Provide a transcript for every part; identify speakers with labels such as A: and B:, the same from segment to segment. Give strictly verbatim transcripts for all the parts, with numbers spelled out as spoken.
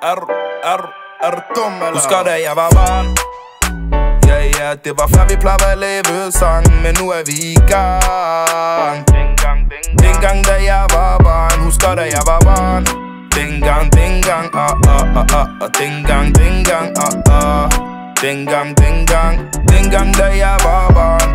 A: Er du, er du, er du dum, eller? Husker da jeg var barn. Ja, ja, det var før vi plejede at lave sang, men nu er vi i gang. Dengang, dengang, dengang da jeg var barn. Husker da jeg var barn. Dengang, dengang, ah, ah, ah, ah, ah. Dengang, dengang, ah, ah. Dengang, dengang, dengang da jeg var barn.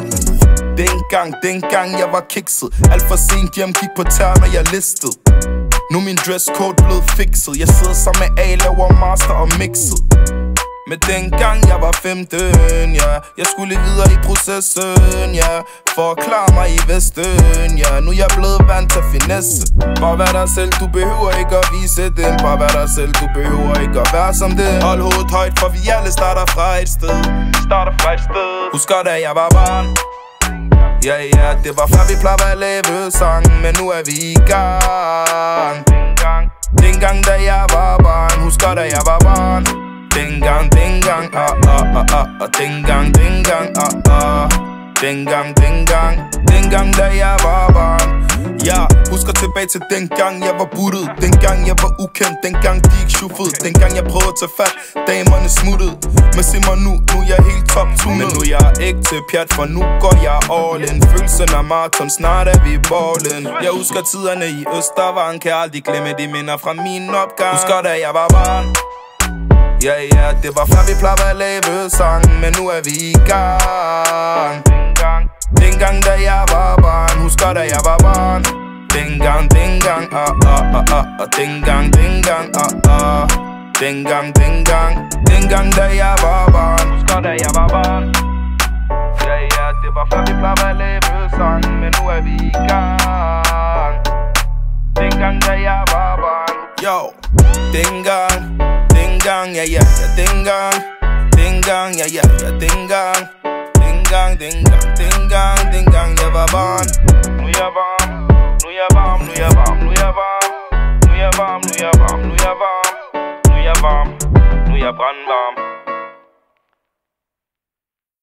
A: Dengang, dengang jeg var kikset. Alt for sent hjem, gik på tær, når jeg listede. Nu min dresscode blevet fikset. Jeg sidder sammen med A, laver master og mixet. Men dengang jeg var femten, ja. Jeg skulle videre i processen, ja. For at klare mig i Vesten, ja. Nu er jeg blevet vant til finesse. Bare vær dig selv, du behøver ikke at vise den. Bare vær dig selv, du behøver ikke at være som det. Hold hovedet højt, for vi alle starter fra et sted. Starter fra et sted. Husker da jeg var barn. Ja, ja, det var før vi plejede at lave sang, men nu er vi i gang. Dengang da jeg var barn. Husker da jeg var barn. Dengang, dengang, ah, ah, ah, ah, ah. Dengang, dengang, ah, ah. Dengang, dengang, dengang da jeg var barn. Ja, husker tilbage til dengang jeg var buttet. Dengang jeg var ukendt, dengang de ikke shuffede. Dengang jeg prøvede at tage fat, damerne smuttede. Men se mig nu, nu er jeg helt top-tunet. Men nu er jeg ikke til pjat, for nu går jeg all in. Følelsen af maraton, snart er vi i ballen. Jeg husker tiderne i Østervang, kan aldrig glemme de minder fra min opgang. Husker da jeg var barn. Ja, ja, det var før vi plejede at lave sang, men nu er vi i gang. Dengang da jeg var barn. Husker da jeg var barn. Dengang, dengang, ah, ah, ah, ah, ah. Dengang, dengang, ah, ah. Dengang, dengang, dengang da jeg var barn. Husker da jeg var barn. Ja, ja, det var før vi plejede at lave sang, men nu er vi i gang. Dengang da jeg var barn. Yo, dengang, dengang, ja, ja, ja, dengang. Dengang, ja, ja, ja, dengang. Dengang, dengang, dengang, dengang jeg var barn. Nu er jeg varm, nu er jeg varm, nu er jeg varm, nu er jeg varm. Nu er jeg varm, nu er jeg varm, nu er jeg varm. Nu er jeg varm, nu er jeg brandvarm.